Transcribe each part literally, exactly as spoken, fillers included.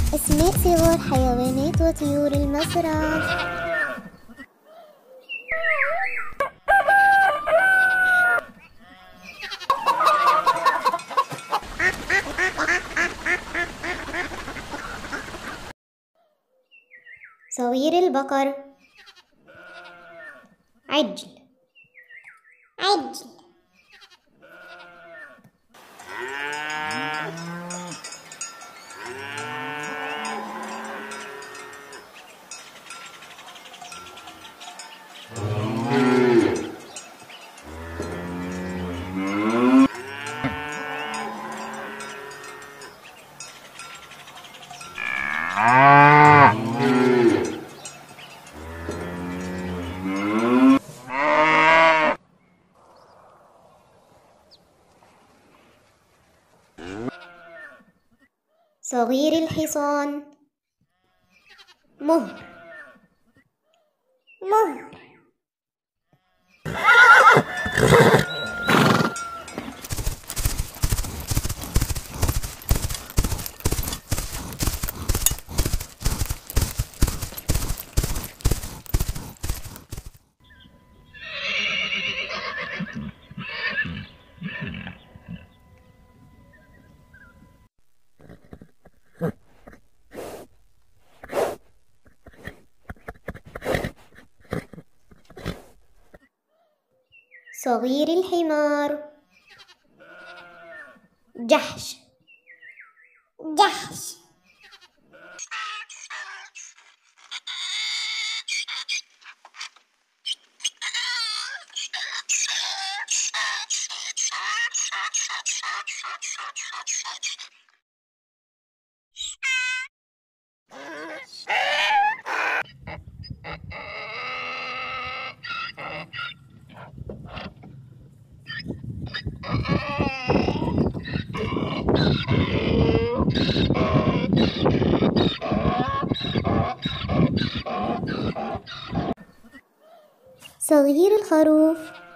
أسماء صغار حيوانات وطيور المزرعة. صغير البقر. عجل عجل. صغير الحصان. مهر مهر. صغير الحمار. جحش جحش. صغير الخروف.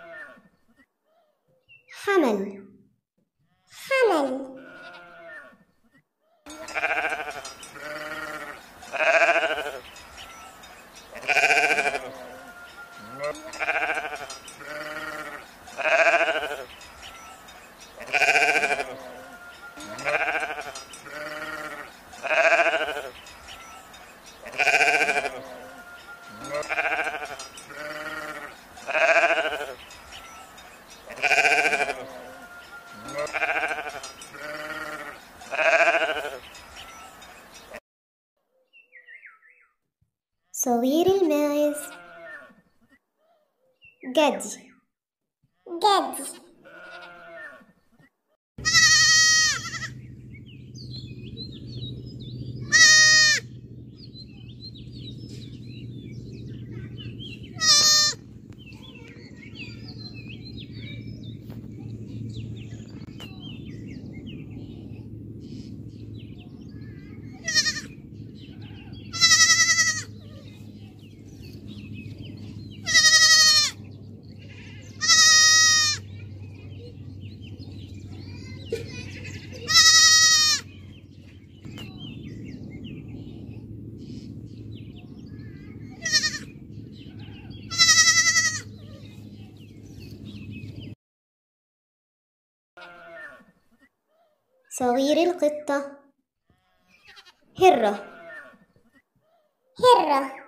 حمل حمل. صغير الماعز. جدي جدي. صغير القطة. هرة هرة.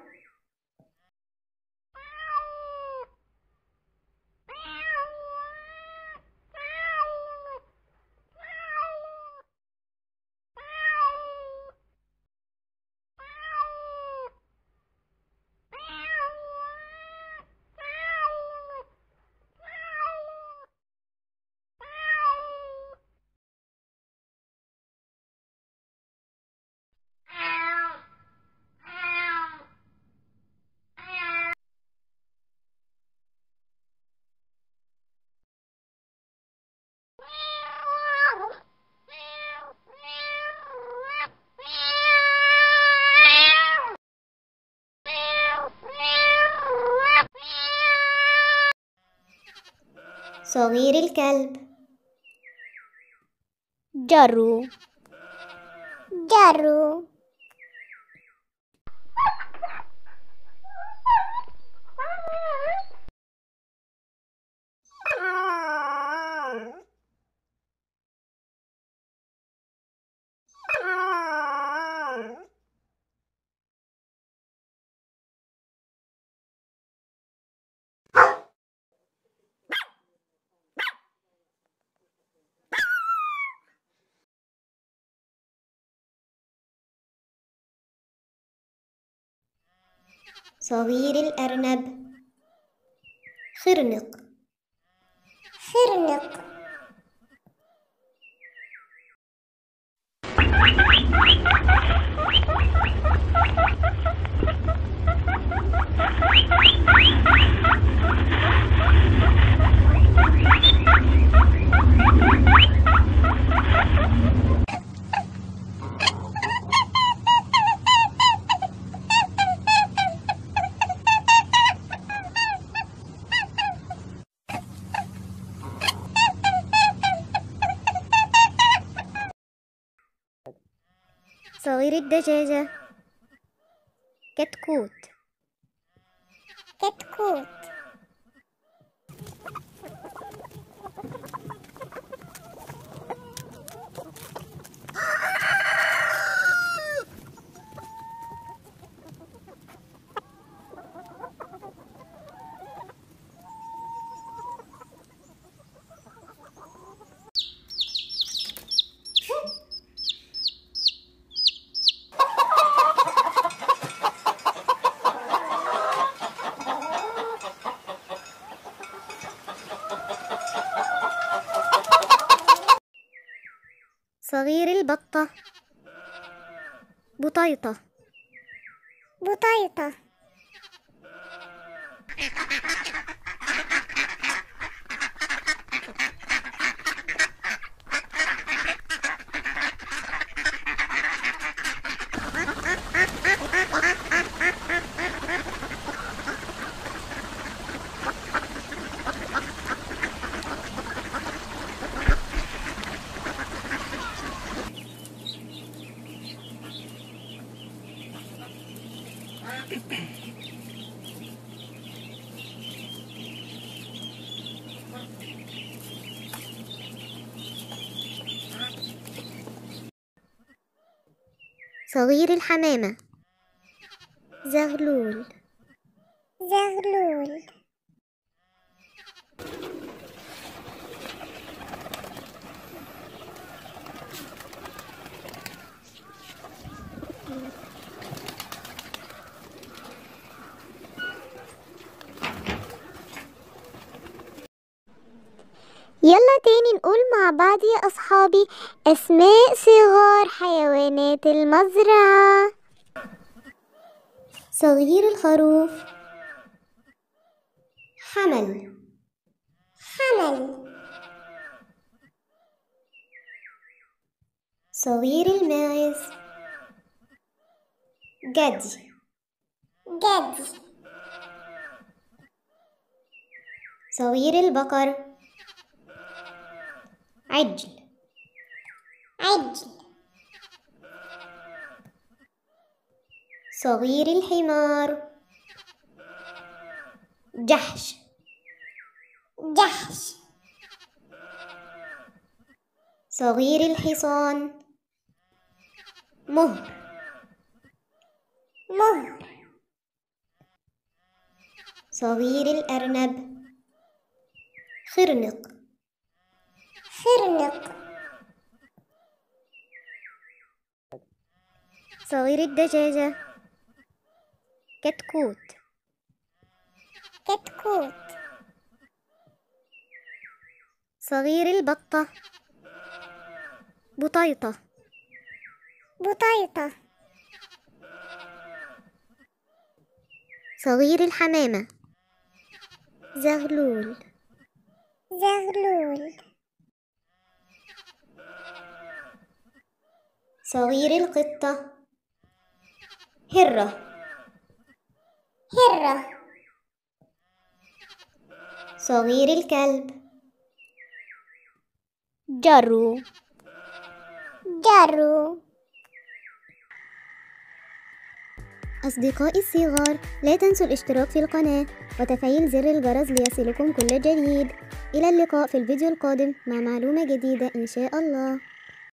صغير الكلب. جرو جرو. صغير الأرنب. خرنق. خرنق. صغير الدجاجة. كتكوت. كتكوت. صغير البطة. بطيطة. بطيطة. صغير الحمامة. زغلول. زغلول. يلا تاني نقول مع بعض يا أصحابي أسماء صغار حيوانات المزرعة. صغير الخروف. حمل. حمل. صغير الماعز. جدي. جدي. صغير البقر. عجل. عجل. صغير الحمار. جحش. جحش. صغير الحصان. مهر. مهر. صغير الأرنب. خرنق. خرنق. صغير الدجاجة. كتكوت. كتكوت. صغير البطة. بطيطة. بطيطة. صغير الحمامة. زغلول. زغلول. صغير القطة. هرة. هرة. صغير الكلب. جرو. جرو. أصدقائي الصغار، لا تنسوا الاشتراك في القناة وتفعيل زر الجرس ليصلكم كل جديد. إلى اللقاء في الفيديو القادم مع معلومة جديدة إن شاء الله.